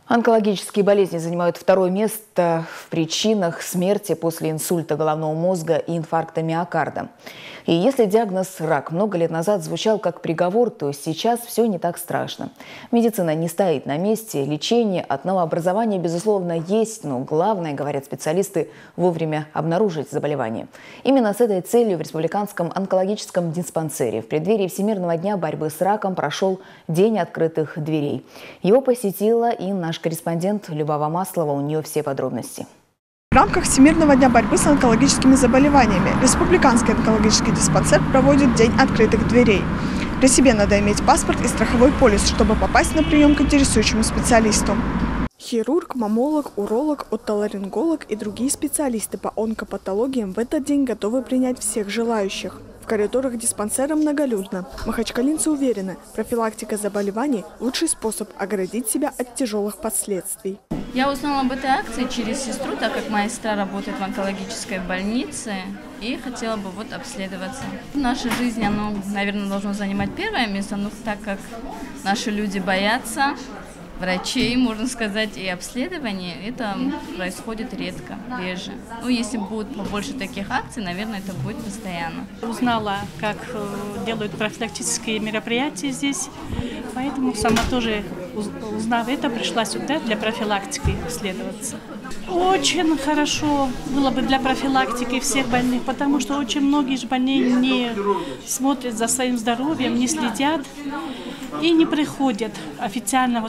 Онкологические болезни занимают второе место в причинах смерти после инсульта головного мозга и инфаркта миокарда. И если диагноз «рак» много лет назад звучал как приговор, то сейчас все не так страшно. Медицина не стоит на месте, лечение от новообразования, безусловно, есть, но главное, говорят специалисты, вовремя обнаружить заболевание. Именно с этой целью в Республиканском онкологическом диспансере в преддверии Всемирного дня борьбы с раком прошел День открытых дверей. Его посетила и наш корреспондент Любава Маслова, у нее все подробности. В рамках Всемирного дня борьбы с онкологическими заболеваниями Республиканский онкологический диспансер проводит День открытых дверей. При себе надо иметь паспорт и страховой полис, чтобы попасть на прием к интересующему специалисту. Хирург, маммолог, уролог, отоларинголог и другие специалисты по онкопатологиям в этот день готовы принять всех желающих. В коридорах диспансера многолюдно. Махачкалинцы уверены, профилактика заболеваний – лучший способ оградить себя от тяжелых последствий. Я узнала об этой акции через сестру, так как моя сестра работает в онкологической больнице и хотела бы обследоваться. В нашей жизни оно, наверное, должно занимать первое место, но так как наши люди боятся врачей, можно сказать, и обследований, это происходит редко, реже. Ну, если будет побольше таких акций, наверное, это будет постоянно. Узнала, как делают профилактические мероприятия здесь, поэтому сама тоже, узнав это, пришла сюда для профилактики обследоваться. Очень хорошо было бы для профилактики всех больных, потому что очень многие же больные не смотрят за своим здоровьем, не следят и не приходят официально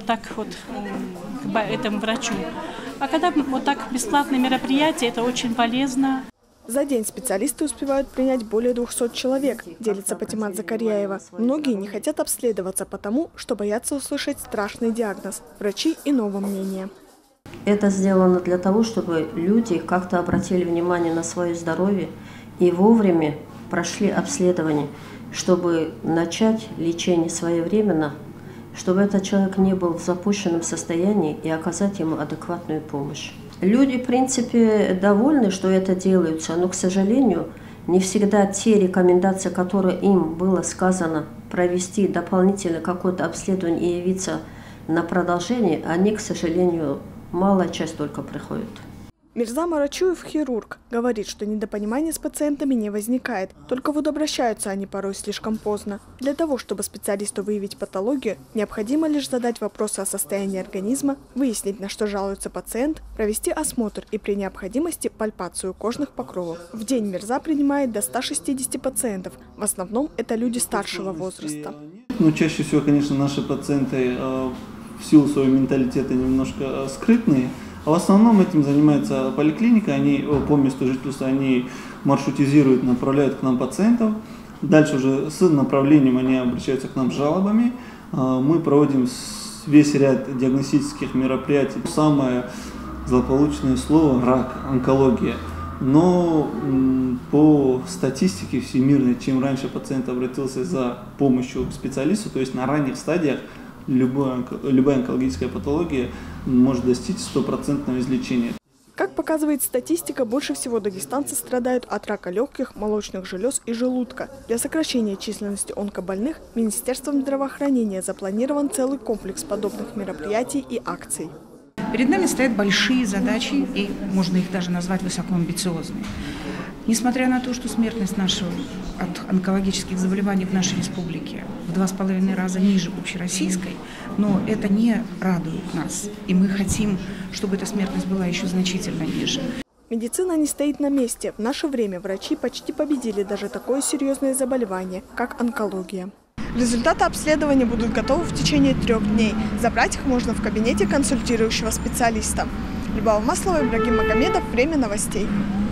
к этому врачу. А когда так бесплатные мероприятия, это очень полезно. За день специалисты успевают принять более 200 человек, делится Патимат Закарьяева. Многие не хотят обследоваться потому, что боятся услышать страшный диагноз. Врачи иного мнения. Это сделано для того, чтобы люди как-то обратили внимание на свое здоровье и вовремя прошли обследование, чтобы начать лечение своевременно, чтобы этот человек не был в запущенном состоянии и оказать ему адекватную помощь. Люди, в принципе, довольны, что это делается, но, к сожалению, не всегда те рекомендации, которые им было сказано провести дополнительно какое-то обследование и явиться на продолжение, они, к сожалению, малая часть только приходит. Мирза Марачуев, хирург, говорит, что недопонимания с пациентами не возникает, только обращаются они порой слишком поздно. Для того, чтобы специалисту выявить патологию, необходимо лишь задать вопросы о состоянии организма, выяснить, на что жалуется пациент, провести осмотр и при необходимости пальпацию кожных покровов. В день Мирза принимает до 160 пациентов, в основном это люди старшего возраста. Чаще всего, конечно, наши пациенты в силу своего менталитета немножко скрытные. А в основном этим занимается поликлиника, они по месту жительства они маршрутизируют, направляют к нам пациентов. Дальше уже с направлением они обращаются к нам с жалобами. Мы проводим весь ряд диагностических мероприятий. Самое злополучное слово – рак, онкология. Но по статистике всемирной, чем раньше пациент обратился за помощью к специалисту, то есть на ранних стадиях, любая онкологическая патология может достичь 100% излечения. Как показывает статистика, больше всего дагестанцы страдают от рака легких, молочных желез и желудка. Для сокращения численности онкобольных Министерством здравоохранения запланирован целый комплекс подобных мероприятий и акций. Перед нами стоят большие задачи, и можно их даже назвать высокоамбициозными. Несмотря на то, что смертность от онкологических заболеваний в нашей республике в 2,5 раза ниже общероссийской, но это не радует нас. И мы хотим, чтобы эта смертность была еще значительно ниже. Медицина не стоит на месте. В наше время врачи почти победили даже такое серьезное заболевание, как онкология. Результаты обследования будут готовы в течение 3 дней. Забрать их можно в кабинете консультирующего специалиста. Любава Маслова, Ибрагим Магомедов. Время новостей.